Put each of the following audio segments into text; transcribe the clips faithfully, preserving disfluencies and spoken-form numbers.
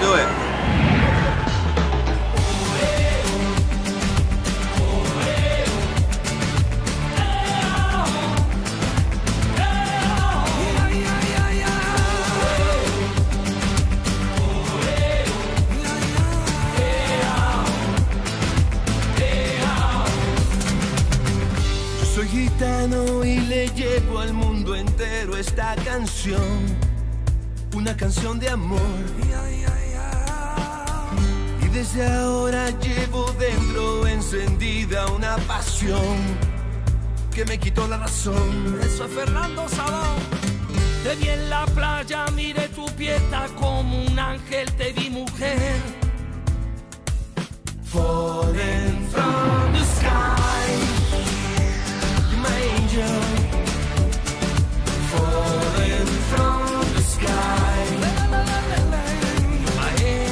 do it. Soy gitano y le llevo al mundo entero esta canción, una canción de amor. Y desde ahora llevo dentro encendida una pasión que me quitó la razón. Eso es Fernando Sabón. Te vi en la playa, miré tu pieta como un ángel, te vi mujer. Falling from the sky, my angel, falling from the sky, my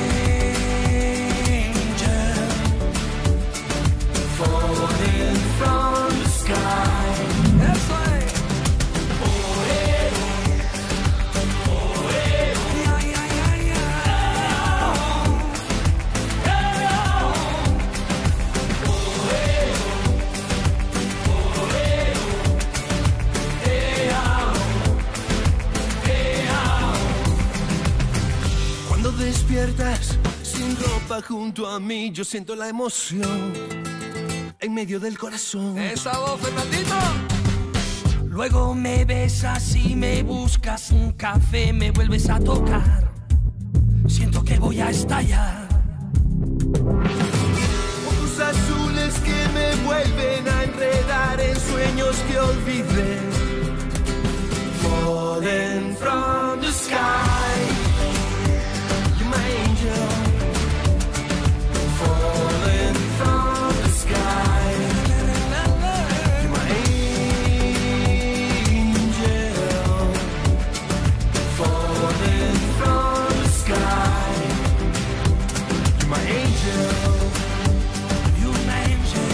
angel, falling from the sky. Eso es. Cuando despiertas sin ropa junto a mí, yo siento la emoción en medio del corazón. Esa voz, Fernandito. Luego me besas y me buscas un café, me vuelves a tocar. Siento que voy a estallar. Ojos azules que me vuelven a enredar en sueños que olvidé. Falling from the sky, you're my angel. Falling from the sky, you're my angel. Falling from the sky, you're my angel. You an angel.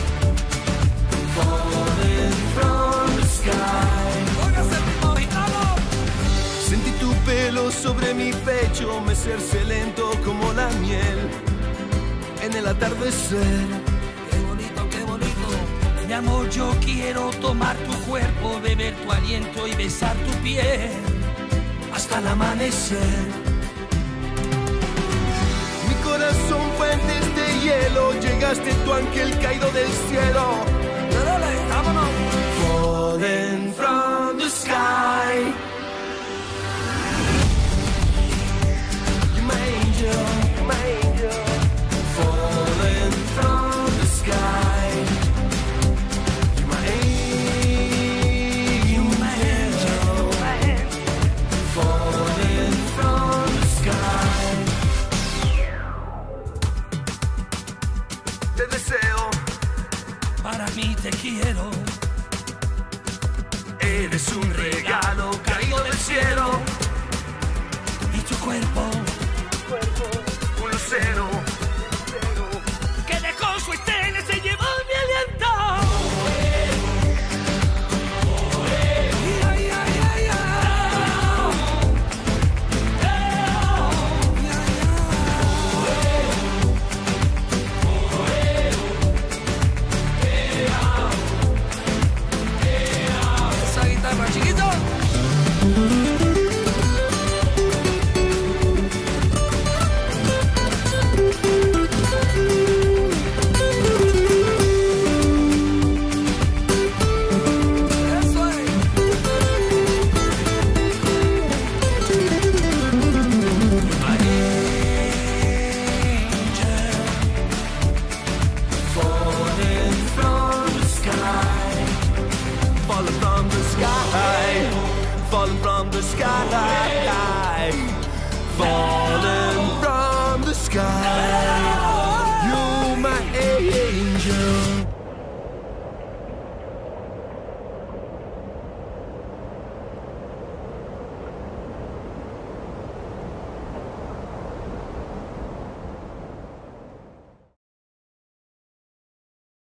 Falling from the sky. Óigase, ritmo gitano. Sentí tu pelo sobre mi pecho, mecerse lento como la miel en el atardecer. Qué bonito, qué bonito. Mi amor, yo quiero tomar tu cuerpo, beber tu aliento y besar tu piel Hasta el amanecer. Mi corazón puentes de hielo, llegaste tu ángel caído del cielo. Dale, vámonos. Falling from the sky, you're my angel, my angel. Falling from the sky, you're my angel, my angel. Falling from the sky. Te deseo, Para mí te quiero. eres un regalo caído del cielo, Y tu cuerpo. un lucero